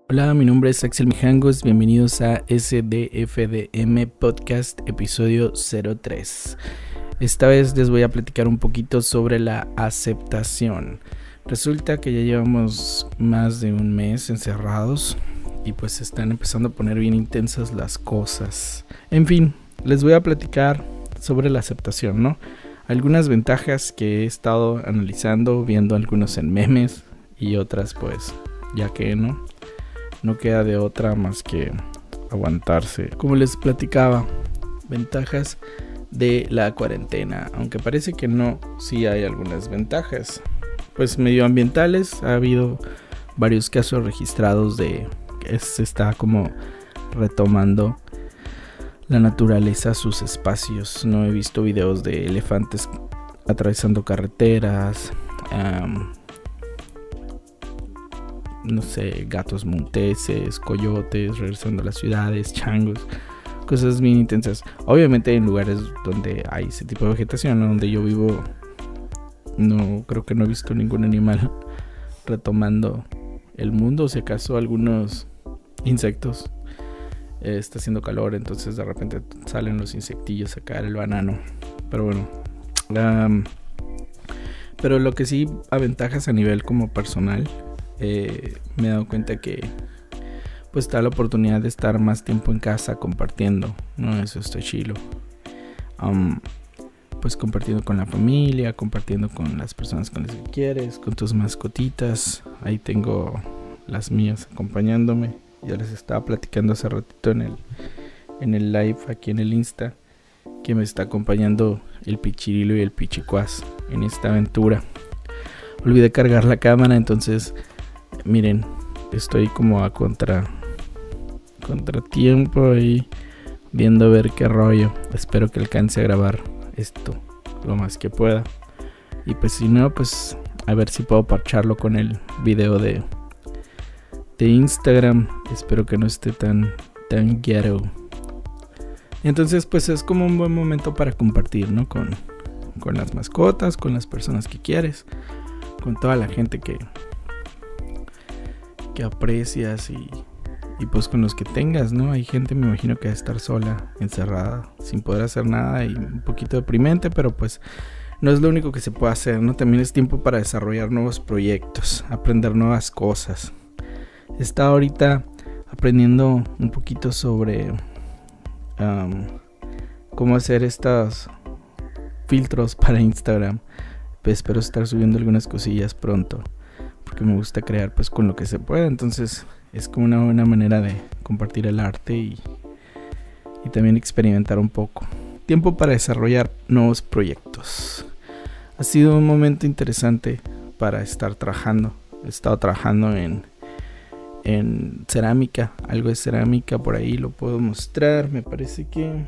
Hola, mi nombre es Axel Mijangos, bienvenidos a SDFDM Podcast, episodio 03. Esta vez les voy a platicar un poquito sobre la aceptación. Resulta que ya llevamos más de un mes encerrados y pues están empezando a poner bien intensas las cosas. En fin, les voy a platicar sobre la aceptación, ¿no? Algunas ventajas que he estado analizando, viendo algunos en memes y otras pues ya que no queda de otra más que aguantarse. Como les platicaba, ventajas de la cuarentena, aunque parece que no, sí hay algunas ventajas. Pues medioambientales, ha habido varios casos registrados de que se está como retomando la naturaleza, sus espacios. No he visto videos de elefantes atravesando carreteras, no sé, gatos monteses, coyotes regresando a las ciudades, changos, cosas bien intensas. Obviamente en lugares donde hay ese tipo de vegetación, ¿no? Donde yo vivo, no creo que no he visto ningún animal retomando el mundo. Si acaso algunos insectos, está haciendo calor, entonces de repente salen los insectillos a caer el banano. Pero bueno, pero lo que sí aventajas a nivel como personal, me he dado cuenta que pues está la oportunidad de estar más tiempo en casa compartiendo, ¿no? Eso está chido. Pues compartiendo con la familia, compartiendo con las personas con las que quieres, con tus mascotitas. Ahí tengo las mías acompañándome. Ya les estaba platicando hace ratito en el live aquí en el Insta que me está acompañando el Pichirilo y el Pichicuás en esta aventura. Olvidé cargar la cámara, entonces miren, estoy como a contratiempo ahí, viendo a ver qué rollo. Espero que alcance a grabar esto lo más que pueda. Y pues si no, pues a ver si puedo parcharlo con el video de Instagram. Espero que no esté tan ghetto. Entonces pues es como un buen momento para compartir, ¿no? Con las mascotas, con las personas que quieres, con toda la gente que aprecias y pues con los que tengas, ¿no? Hay gente, me imagino, que va a estar sola, encerrada, sin poder hacer nada y un poquito deprimente, pero pues no es lo único que se puede hacer, ¿no? También es tiempo para desarrollar nuevos proyectos, aprender nuevas cosas. He estado ahorita aprendiendo un poquito sobre cómo hacer estos filtros para Instagram. Pues espero estar subiendo algunas cosillas pronto, porque me gusta crear pues con lo que se pueda. Entonces es como una buena manera de compartir el arte y también experimentar un poco. Tiempo para desarrollar nuevos proyectos. Ha sido un momento interesante para estar trabajando. He estado trabajando en cerámica, algo de cerámica por ahí lo puedo mostrar. Me parece que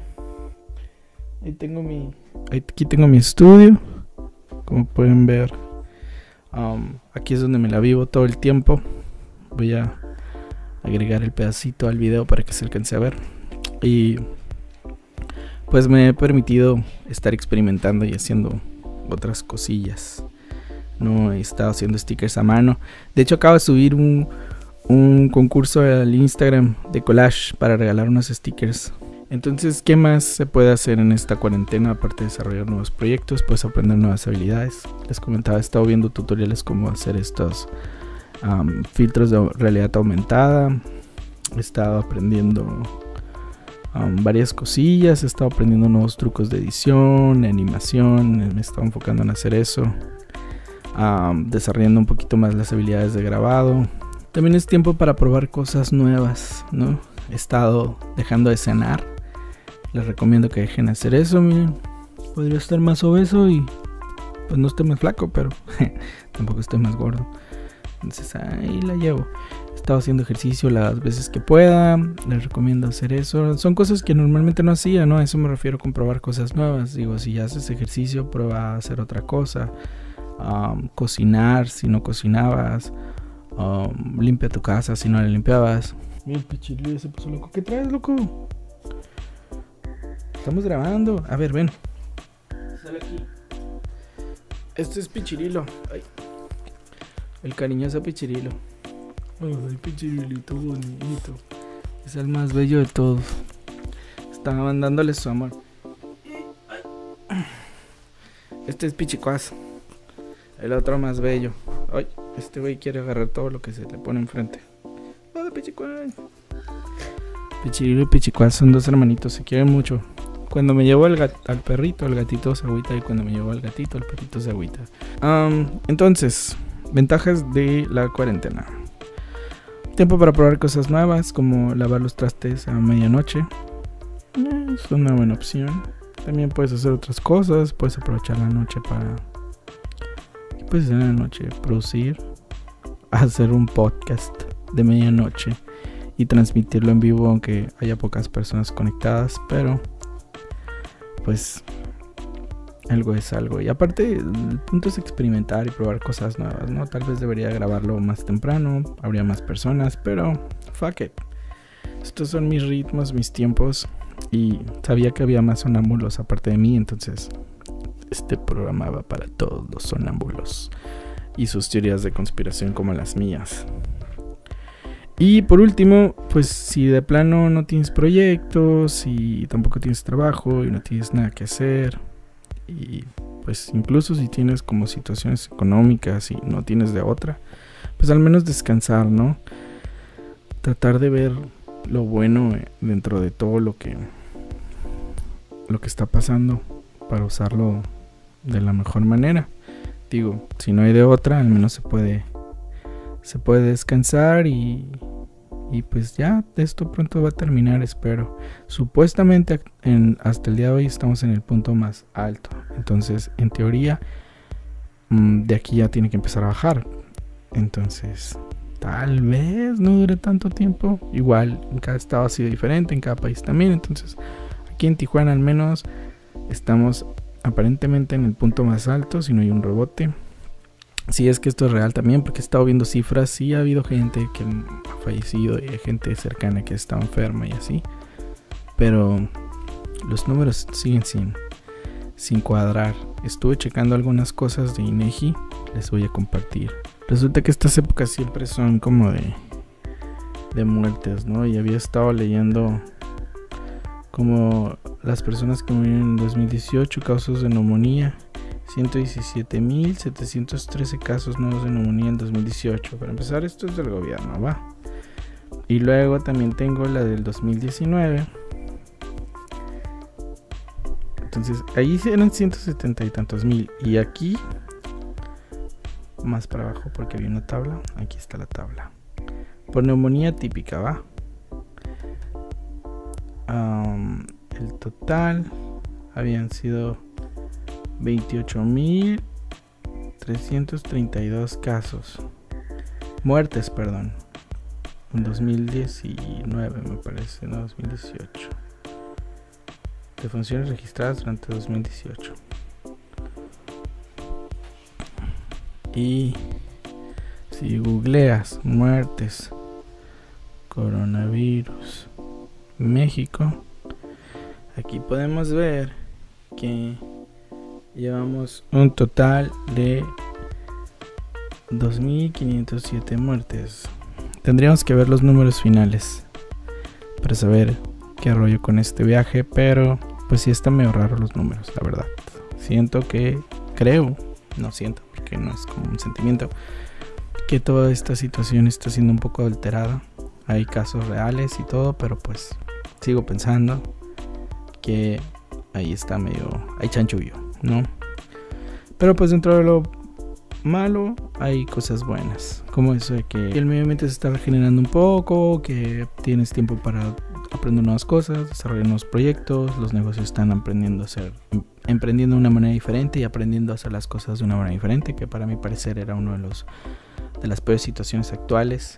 aquí tengo mi estudio, como pueden ver. Aquí es donde me la vivo todo el tiempo. Voy a agregar el pedacito al video para que se alcance a ver. Y pues me he permitido estar experimentando y haciendo otras cosillas. No he estado haciendo stickers a mano. De hecho acabo de subir un concurso al Instagram de collage para regalar unos stickers. Entonces, ¿qué más se puede hacer en esta cuarentena? Aparte de desarrollar nuevos proyectos, pues aprender nuevas habilidades. Les comentaba, he estado viendo tutoriales cómo hacer estos filtros de realidad aumentada. He estado aprendiendo varias cosillas. He estado aprendiendo nuevos trucos de edición, de animación. Me he estado enfocando en hacer eso. Desarrollando un poquito más las habilidades de grabado. También es tiempo para probar cosas nuevas, ¿no? He estado dejando de cenar. Les recomiendo que dejen de hacer eso, miren. Podría estar más obeso y pues no estoy más flaco, pero tampoco estoy más gordo. Entonces ahí la llevo. He estado haciendo ejercicio las veces que pueda. Les recomiendo hacer eso. Son cosas que normalmente no hacía, ¿no? A eso me refiero con probar cosas nuevas. Digo, si ya haces ejercicio, prueba a hacer otra cosa. Cocinar si no cocinabas. Limpia tu casa si no la limpiabas. Mira, el Pichirilo se puso loco. ¿Qué traes, loco? Estamos grabando. A ver, ven. Sale aquí. Este es Pichirilo. Ay. El cariñoso Pichirilo. Ay, pichirulito bonito. Es el más bello de todos. Están mandándole su amor. Este es Pichicuaz. El otro más bello. Ay, este güey quiere agarrar todo lo que se le pone enfrente. ¡Ay, Pichicuaz! Pichirulo y Pichicuaz son dos hermanitos, se quieren mucho. Cuando me llevo al perrito, el gatito se agüita. Y cuando me llevo al gatito, el perrito se agüita. Entonces, ventajas de la cuarentena. Tiempo para probar cosas nuevas, como lavar los trastes a medianoche. Es una buena opción. También puedes hacer otras cosas. Puedes aprovechar la noche para... ¿Qué puedes hacer en la noche? Producir. Hacer un podcast de medianoche. Y transmitirlo en vivo, aunque haya pocas personas conectadas. Pero... pues... algo es algo. Y aparte, el punto es experimentar y probar cosas nuevas, ¿no? Tal vez debería grabarlo más temprano. Habría más personas. Pero... fuck it. Estos son mis ritmos, mis tiempos. Y sabía que había más sonámbulos aparte de mí. Entonces este programa va para todos los sonámbulos y sus teorías de conspiración como las mías. Y por último, pues si de plano no tienes proyectos y tampoco tienes trabajo y no tienes nada que hacer, y pues incluso si tienes como situaciones económicas y no tienes de otra, pues al menos descansar, ¿no? Tratar de ver lo bueno dentro de todo lo que está pasando para usarlo de la mejor manera. Digo, si no hay de otra, al menos se puede descansar y pues ya esto pronto va a terminar, espero. Supuestamente hasta el día de hoy estamos en el punto más alto, entonces en teoría de aquí ya tiene que empezar a bajar. Entonces tal vez no dure tanto tiempo. Igual en cada estado ha sido diferente, en cada país también. Entonces aquí en Tijuana al menos estamos aparentemente en el punto más alto, si no hay un rebote. Si es que esto es real también, porque he estado viendo cifras. Sí ha habido gente que ha fallecido y hay gente cercana que está enferma y así, pero los números siguen sin cuadrar. Estuve checando algunas cosas de INEGI, les voy a compartir. Resulta que estas épocas siempre son como de muertes, ¿no? Y había estado leyendo como las personas que murieron en 2018, casos de neumonía, 117.713 casos nuevos de neumonía en 2018. Para empezar, esto es del gobierno, ¿va? Y luego también tengo la del 2019. Entonces, ahí eran 170 y tantos mil. Y aquí, más para abajo porque había una tabla. Aquí está la tabla. Por neumonía típica, ¿va? El total habían sido 28.332 casos. Muertes, perdón. En 2019 me parece, no 2018. Defunciones registradas durante 2018. Y si googleas muertes coronavirus México, aquí podemos ver que llevamos un total de 2.507 muertes. Tendríamos que ver los números finales para saber qué rollo con este viaje, pero pues sí está medio raro los números, la verdad. No siento porque no es como un sentimiento, que toda esta situación está siendo un poco alterada. Hay casos reales y todo, pero pues sigo pensando que ahí está hay chanchullo, ¿no? Pero pues dentro de lo malo hay cosas buenas, como eso de que el medio ambiente se está regenerando un poco, que tienes tiempo para aprender nuevas cosas, desarrollar nuevos proyectos, los negocios están emprendiendo de una manera diferente y aprendiendo a hacer las cosas de una manera diferente, que para mi parecer era uno de las peores situaciones actuales.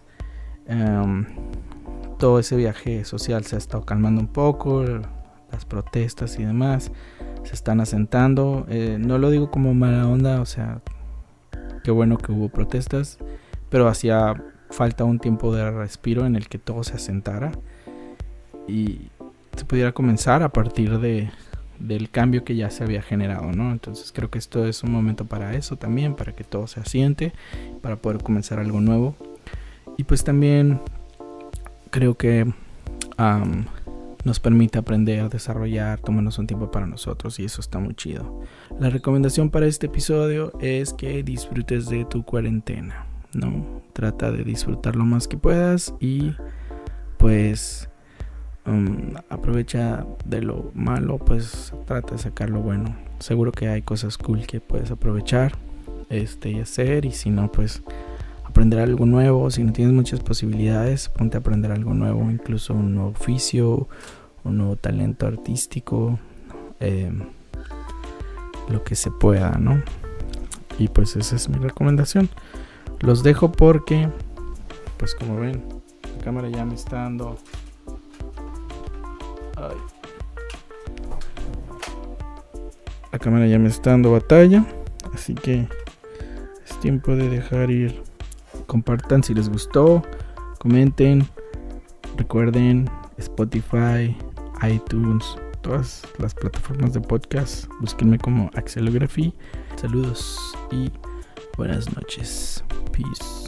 Todo ese viaje social se ha estado calmando un poco, las protestas y demás se están asentando. No lo digo como mala onda, o sea, qué bueno que hubo protestas, pero hacía falta un tiempo de respiro en el que todo se asentara y se pudiera comenzar a partir del cambio que ya se había generado, ¿no? Entonces creo que esto es un momento para eso también, para que todo se asiente, para poder comenzar algo nuevo. Y pues también creo que nos permite aprender, desarrollar, tomarnos un tiempo para nosotros, y eso está muy chido. La recomendación para este episodio es que disfrutes de tu cuarentena, ¿no? Trata de disfrutar lo más que puedas y pues aprovecha de lo malo, pues trata de sacar lo bueno. Seguro que hay cosas cool que puedes aprovechar y hacer, y si no, pues aprender algo nuevo. Si no tienes muchas posibilidades, ponte a aprender algo nuevo, incluso un nuevo oficio, un nuevo talento artístico, lo que se pueda, ¿no? Y pues esa es mi recomendación. Los dejo porque, pues como ven, la cámara ya me está dando... Ay. La cámara ya me está dando batalla, así que es tiempo de dejar ir. Compartan si les gustó, comenten, recuerden Spotify, iTunes, todas las plataformas de podcast. Búsquenme como Axelography. Saludos y buenas noches. Peace.